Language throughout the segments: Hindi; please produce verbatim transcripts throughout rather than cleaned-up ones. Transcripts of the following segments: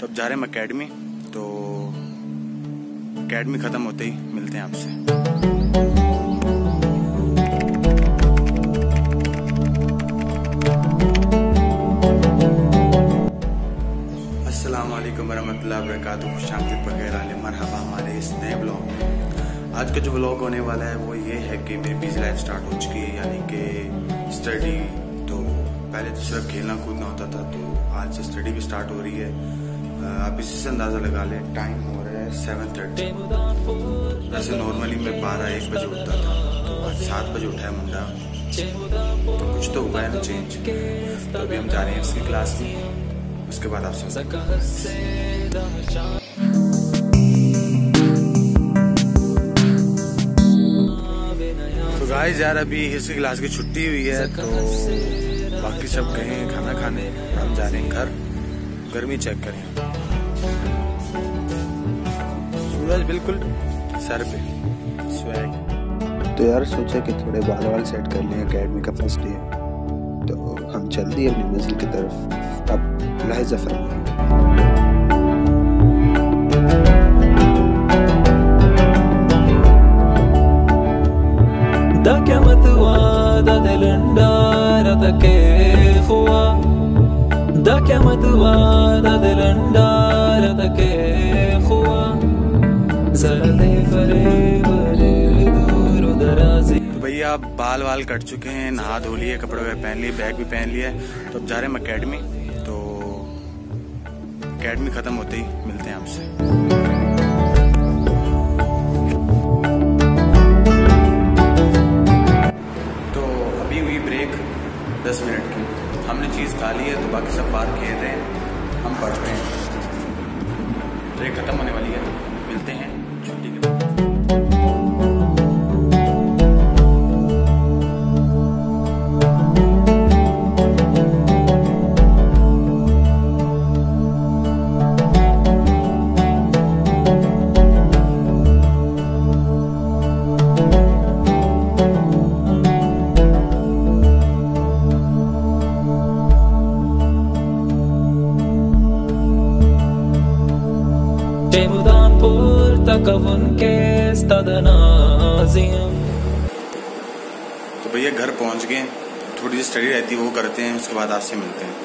तो अब जा रहे हैं अकेडमी। तो अकेडमी ख़त्म होते ही मिलते हैं आपसे। अस्सलाम वालेकुम वरहमतुल्लाहि वबरकातुहू। खुशामदीद वगैरह मरहबा हमारे इस नए ब्लॉग में। आज का जो ब्लॉग होने वाला है वो ये है कि मेरी बिजी लाइफ स्टार्ट हो चुकी है, यानी कि स्टडी। तो पहले तो सिर्फ खेलना कूदना होता था, तो आज से स्टडी भी स्टार्ट हो रही है। आप इसी से अंदाज़ा लगा लें, टाइम हो रहा है सेवन थर्टी। वैसे नॉर्मली मैं बारह एक बजे उठता था, तो आज सात बजे उठा है मुंडा। तो कुछ तो हुआ है ना चेंज। तो अभी हम जा रहे हैं इसकी क्लास में, उसके बाद आपसे। तो गाइस यार अभी इसकी क्लास की छुट्टी हुई है, तो बाकी सब गए हैं खाना खाने, हम जा रहे हैं घर। गर्मी चेक करें, सूरज बिल्कुल सर पे, स्वैग। तो यार सोचा कि थोड़े बाल वाल सेट कर लें, अकेडमी का फर्स्ट डे। तो हम चल दिए अपनी मंजिल की तरफ। अब लाहिजा फरमाइए। तो भैया आप बाल वाल कट चुके हैं, नहा धो लिए, कपड़े वगैरह पहन लिए, बैग भी पहन लिया है। तो अब जा रहे हैं अकेडमी। तो अकेडमी खत्म होते ही मिलते हैं आपसे। तो अभी हुई ब्रेक दस मिनट की, हमने चीज़ खा ली है, तो बाकी सब बाहर खेल रहे हैं, हम पढ़ रहे हैं। ब्रेक खत्म होने वाली है, मिलते हैं छुट्टी के बाद। तो भैया घर पहुंच गए, थोड़ी सी स्टडी रहती है वो करते हैं, उसके बाद आपसे मिलते हैं।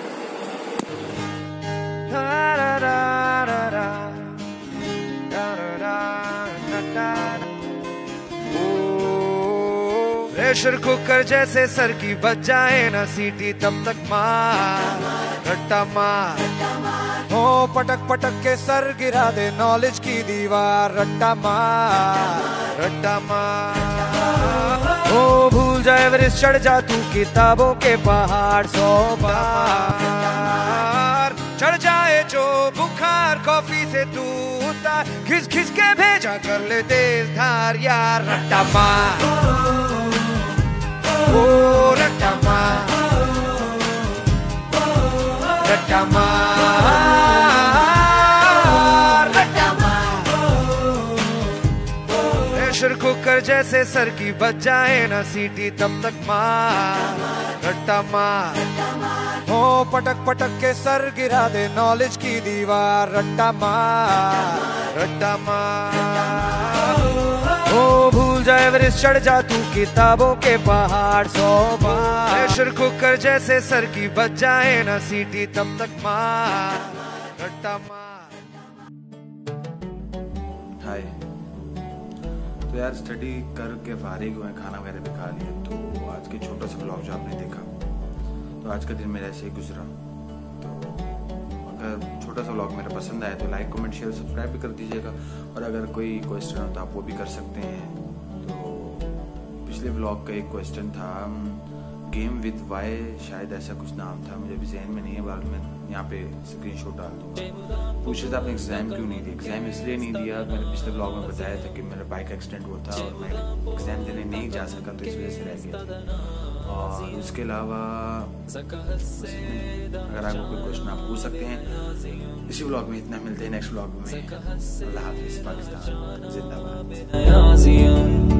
प्रेशर कुकर जैसे सर की बच जाए ना सीटी, तब तक मार रट्टा मार हो, पटक पटक के सर गिरा दे नॉलेज की दीवार। रट्टा मार रट्टा मार हो, भूल जाए एवरेस्ट चढ़ जा तू किताबों के पहाड़। सौ बार चढ़ जाए जो बुखार, कॉफी से तू उतार, खिस खिस के भेजा कर ले तेज धार यार। रट्टा मार ओ रट्टा मार रट्टा मार रट्टा मार। प्रेशर कुकर जैसे सर की बच जाए ना सीटी, तब तक मार रट्टा मार हो, पटक पटक के सर गिरा दे नॉलेज की दीवार। रट्टा मार रट्टा मार हो, भूल जाए एवरेस्ट चढ़ जा तू किताबों के पहाड़। सौ बार प्रेशर कुकर जैसे सर की बच जाए ना सीटी, तब तक मार रट्टा मार। हाय। तो यार स्टडी करके फारिग हुए, खाना वगैरह भी खा लिया। तो आज के छोटा सा ब्लॉग जो आपने देखा, तो आज का दिन मेरा ऐसे ही गुजरा। तो अगर छोटा सा ब्लॉग मेरा पसंद आए तो लाइक कमेंट शेयर सब्सक्राइब भी कर दीजिएगा, और अगर कोई क्वेश्चन हो तो आप वो भी कर सकते हैं। तो पिछले ब्लॉग का एक क्वेश्चन था, गेम विद वाई, शायद ऐसा कुछ नाम था, मुझे अभी जहन में नहीं है, बाद में यहाँ पे स्क्रीनशॉट डाल दूंगा। पूछे था आपने एग्जाम क्यों नहीं दिया? एग्जाम इसलिए नहीं दिया, मैंने पिछले ब्लॉग में बताया था कि मेरा बाइक एक्सीडेंट हुआ था और मैं एग्जाम देने नहीं जा सका, तो इस वजह से रह गया। और उसके अलावा अगर आपको कोई क्वेश्चन आप पूछ सकते हैं। इसी ब्लॉग में इतना, मिलते हैं नेक्स्ट ब्लॉग में। अल्लाह हाफिज़। पाकिस्तान जिंदाबाद।